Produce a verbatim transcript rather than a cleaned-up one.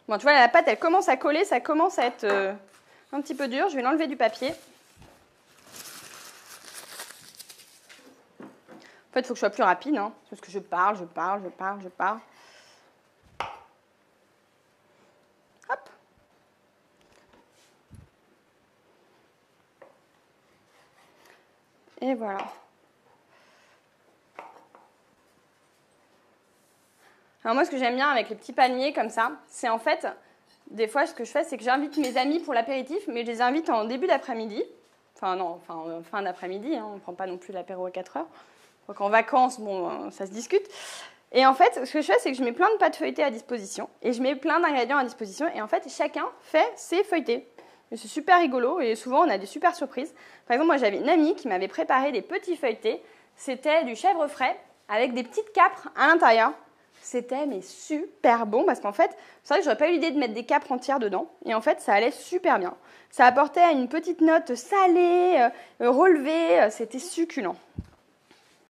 Bon, tu vois, la pâte, elle commence à coller, ça commence à être euh, un petit peu dur. Je vais l'enlever du papier. En fait, il faut que je sois plus rapide, hein, parce que je parle, je parle, je parle, je parle. Hop. Et voilà. Alors moi, ce que j'aime bien avec les petits paniers comme ça, c'est en fait, des fois, ce que je fais, c'est que j'invite mes amis pour l'apéritif, mais je les invite en début d'après-midi. Enfin, non, enfin, euh, fin d'après-midi, hein, on ne prend pas non plus l'apéro à quatre heures. Donc en vacances, bon, euh, ça se discute. Et en fait, ce que je fais, c'est que je mets plein de pâtes feuilletées à disposition, et je mets plein d'ingrédients à disposition, et en fait, chacun fait ses feuilletés. Et c'est super rigolo, et souvent, on a des super surprises. Par exemple, moi, j'avais une amie qui m'avait préparé des petits feuilletés. C'était du chèvre frais, avec des petites capres à l'intérieur. C'était mais super bon parce qu'en fait, c'est vrai que j'aurais pas eu l'idée de mettre des capres entières dedans. Et en fait, ça allait super bien. Ça apportait une petite note salée, euh, relevée, euh, c'était succulent.